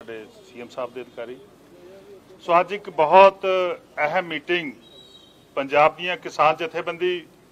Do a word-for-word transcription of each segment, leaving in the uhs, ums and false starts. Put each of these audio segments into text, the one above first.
ਸਾਡੇ ਸੀਐਮ ਸਾਹਿਬ ਦੇ ਅਧਿਕਾਰੀ। ਸੋ ਅੱਜ ਇੱਕ ਬਹੁਤ ਅਹਿਮ ਮੀਟਿੰਗ ਪੰਜਾਬ ਦੀਆਂ ਕਿਸਾਨ ਜਥੇਬੰਦੀ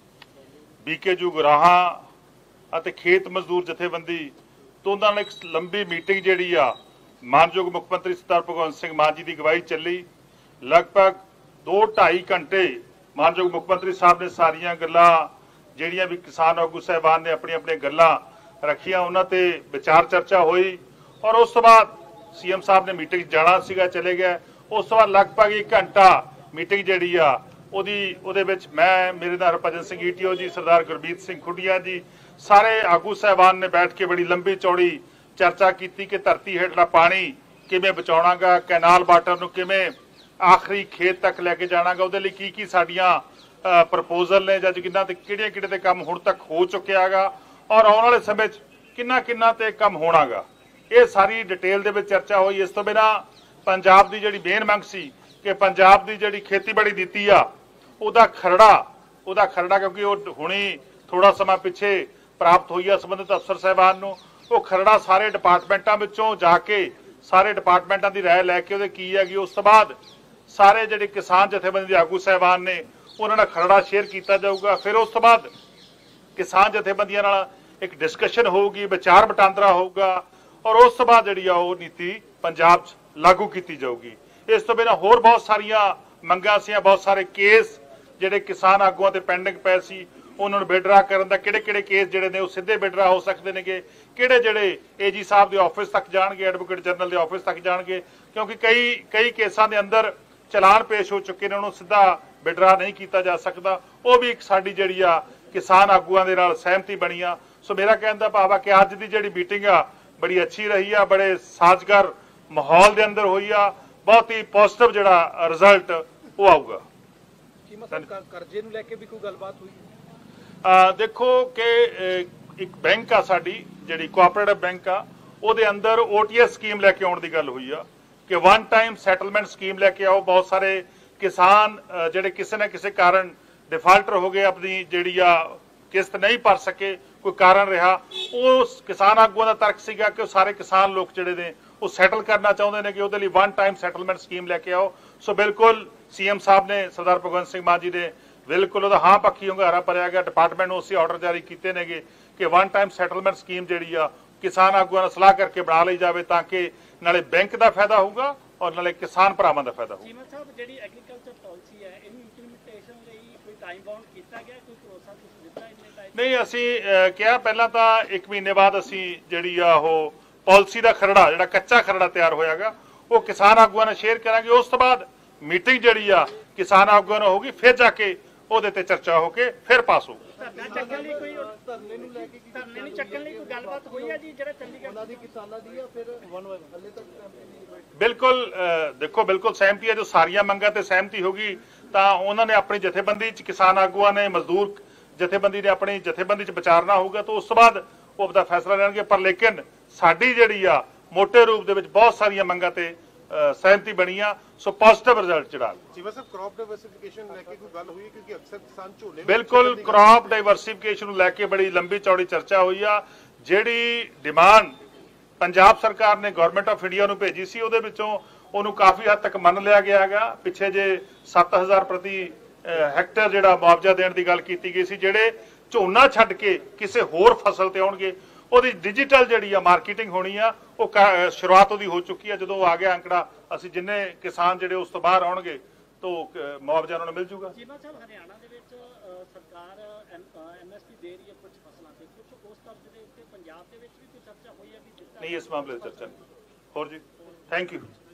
ਬੀਕੇ ਗੁਰਾਹਾਂ ਅਤੇ ਖੇਤ ਮਜ਼ਦੂਰ ਜਥੇਬੰਦੀ ਤੋਂ ਉਹਨਾਂ ਨਾਲ ਇੱਕ ਲੰਬੀ ਮੀਟਿੰਗ ਜਿਹੜੀ ਆ ਮਾਨਯੋਗ ਮੁੱਖ ਮੰਤਰੀ ਸਰਦਾਰ ਭਗਵੰਤ ਸਿੰਘ ਮਾਨ ਜੀ ਦੀ ਅਗਵਾਈ ਚੱਲੀ। ਲਗਭਗ ਦੋ ਢਾਈ ਘੰਟੇ ਮਾਨਯੋਗ ਮੁੱਖ ਮੰਤਰੀ ਸਾਹਿਬ ਨੇ ਸਾਰੀਆਂ ਗੱਲਾਂ ਜਿਹੜੀਆਂ ਵੀ ਕਿਸਾਨ ਆਗੂ ਸਾਹਿਬਾਨ ਨੇ ਆਪਣੀਆਂ ਆਪਣੀਆਂ ਗੱਲਾਂ ਰੱਖੀਆਂ, ਉਹਨਾਂ ਤੇ ਵਿਚਾਰ ਚਰਚਾ ਹੋਈ। और उस तो बाद सीएम साहब ने मीटिंग जाना सीगा चले गए। उस तो बाद लगभग एक घंटा मीटिंग जिहड़ी आ ओदी ओदे विच मैं मेरे नाल हरभजन सिंह ईटीओ जी, सरदार गुरमीत सिंह खुडिया जी, सारे आगू साहबान ने बैठ के बड़ी लंबी चौड़ी चर्चा की कि धरती हेठला पानी किवें बचाउणागा, कैनाल वाटर नूं किवें आखिरी खेत तक लैके जाणागा, उहदे लई की की साडीਆਂ प्रपोजल ने जां किन्ना ते किहड़े किहड़े ते काम हुण तक हो चुकिया गा और आउण वाले समय च किन्ना किन्ना ते काम होणागा। ये सारी डिटेल दे विच चर्चा हुई। इस तो बिना पंजाब की जिहड़ी मेन मंग सी कि पंजाब की जिहड़ी खेतीबाड़ी नीति आ उहदा खरड़ा उहदा खरड़ा क्योंकि वो हुणी थोड़ा समा पिछे प्राप्त हुई है संबंधित अफसर साहबान नूं, वो खरड़ा सारे डिपार्टमेंटां विचों जाके सारे डिपार्टमेंटां की राय लैके उहदे की हैगी। उस तो बाद सारे जिहड़े किसान जथेबंदी दे आगू साहबान ने उन्हां नाल खरड़ा शेयर किया जाऊगा। फिर उस तो बाद किसान जथेबंदियां नाल एक डिस्कशन होगी, विचार वटांदरा होगा और उस तो बाद जिहड़ी आ वो नीति पंजाब लागू की जाऊगी। इस तो बिना होर बहुत सारिया मंगां सी, बहुत सारे केस जिहड़े किसान आगूआं ते पेंडिंग पए सी उन्हां नूं विड्रा करन दा किहड़े किहड़े केस जिहड़े ने वो सीधे विड्रा हो सकदे नेगे, किहड़े जिहड़े एजी साहब के ऑफिस तक जाणगे, एडवोकेट जनरल के ऑफिस तक जाणगे, क्योंकि कई कई केसां दे अंदर चलान पेश हो चुके ने, उन्होंने सीधा विड्रा नहीं किया जा सकता। वो भी एक साडी जिहड़ी आ किसान आगूआं दे नाल सहमति बनी आ। सो मेरा कहण दा भाव आ कि अज दी जिहड़ी मीटिंग आ बड़ी अच्छी रही है, बड़े साजगार माहौल के अंदर हुई आ, बहुत ही पॉजिटिव जिहड़ा रिजल्ट वो आऊगा। कर्जे नूं लैके भी कोई गलबात हुई? आ, देखो कि एक बैंक आ साडी जिहड़ी कोआपरेटिव बैंक आ उहदे अंदर ओटीएस स्कीम लैके आउण दी गल हुई आ कि वन टाइम सैटलमेंट स्कीम लैके आओ। बहुत सारे किसान जिहड़े किसी न किसी कारण डिफाल्टर हो गए, अपनी जिहड़ी आ किस्त नहीं भर सके, कोई कारण रहा, उस किसान आगूआं दा तर्क सीगा कि सारे किसान लोग जिहड़े ने वो सैटल करना चाहुंदे ने कि उहदे लई वन टाइम सैटलमेंट स्कीम लैके आओ। सो बिल्कुल सीएम साहब ने सरदार भगवंत सिंह मान जी ने बिल्कुल उहदा हां पक्की हुंगारा भरिया गया। डिपार्टमेंट नूं उसी ऑर्डर जारी कीते नेगे कि वन टाइम सैटलमेंट स्कीम जिहड़ी आ किसान आगूआं नाल सलाह करके बना लई जावे ताकि नाले बैंक दा फायदा होਊਗਾ और नाले किसान भरावां दा फायदा होਊਗਾ। सीएम साहब जिहड़ी एग्रीकल्चर पॉलिसी है इहनूं इंप्लीमेंटेशन लई कोई टाइम बाउंड कीता ਗਿਆ, कोई भरोसा तुसीं दित्ता इन्ने टाइम? नहीं, असीं किहा पहलां तां एक महीने बाद असीं जिहड़ी आ ਉਹ पॉलिसी का खरड़ा जिहड़ा कच्चा खरड़ा तैयार होयागा वो किसान आगूआं नाल शेयर करांगे। उस तो बाद मीटिंग जिहड़ी आ किसान आगूआं नाल होगी, फिर जाके ਉਹਦੇ ਤੇ ਚਰਚਾ ਹੋ ਕੇ ਫਿਰ ਪਾਸ ਹੋਊ। ਧਰਨਾ ਚੱਕਣ ਲਈ ਕੋਈ ਧਰਨੇ ਨੂੰ ਲੈ ਕੇ ਧਰਨੇ ਨੂੰ ਚੱਕਣ ਲਈ ਕੋਈ ਗੱਲਬਾਤ ਹੋਈ ਹੈ ਜੀ ਜਿਹੜਾ ਚੰਡੀਗੜ੍ਹ ਉਹਨਾਂ ਦੀ ਕਿਸਾਨਾਂ ਦੀ ਆ ਫਿਰ ਵਨ ਹੱਲੇ ਤੱਕ बिल्कुल देखो बिल्कुल सहमति है। जो सारिया मंगां ते सहमति होगी तो उन्होंने अपनी जथेबंदी च किसान आगूआं ने मजदूर जथेबंदी ने अपनी जथेबंदी च विचारना होगा तो उस तो बाद वो अपना फैसला लेंगे। पर लेकिन साडी जिहड़ी आ मोटे रूप दे विच बहुत सारिया मंगां ते सहमति बनी आ। सो पॉजिटिव रिजल्ट जिहड़ा क्रॉप डाइवर्सिफिकेशन लैके कोई गल हुई क्योंकि अक्सर किसान झोले बिल्कुल क्रॉप डाइवर्सिफिकेशन नूं लैके बड़ी लंबी चौड़ी चर्चा हुई आ। जिहड़ी डिमांड पंजाब सरकार ने गवर्नमेंट ऑफ इंडिया नूं भेजी सी ਉਹਦੇ ਵਿੱਚੋਂ ਉਹਨੂੰ काफ़ी हद तक ਮੰਨ ਲਿਆ ਗਿਆ ਹੈਗਾ। ਪਿੱਛੇ ਜੇ सत्त हज़ार प्रति ਹੈਕਟਰ ਜਿਹੜਾ ਮੁਆਵਜ਼ਾ ਦੇਣ ਦੀ ਗੱਲ ਕੀਤੀ ਗਈ ਸੀ, ਜਿਹੜੇ ਝੋਨਾ ਛੱਡ ਕੇ ਕਿਸੇ ਹੋਰ ਫਸਲ ਤੇ ਆਉਣਗੇ ਉਹਦੀ ਡਿਜੀਟਲ ਜਿਹੜੀ ਆ ਮਾਰਕੀਟਿੰਗ ਹੋਣੀ ਆ, ਉਹ ਸ਼ੁਰੂਆਤ ਉਹਦੀ ਹੋ ਚੁੱਕੀ ਆ। ਜਦੋਂ ਆ ਗਿਆ ਅੰਕੜਾ ਅਸੀਂ ਜਿੰਨੇ ਕਿਸਾਨ ਜਿਹੜੇ ਉਸ ਤੋਂ ਬਾਹਰ ਆਉਣਗੇ तो मुआवजा उन्होंने मिल जूगा। चीमा साहब हरियाणा दे विच सरकार एमएसपी दे रही है कुछ फसलों से, कुछ उस तर्ज दे उत्ते पंजाब दे विच भी कोई चर्चा हुई है भी? नहीं, इस मामले में चर्चा नहीं। और जी थैंक यू।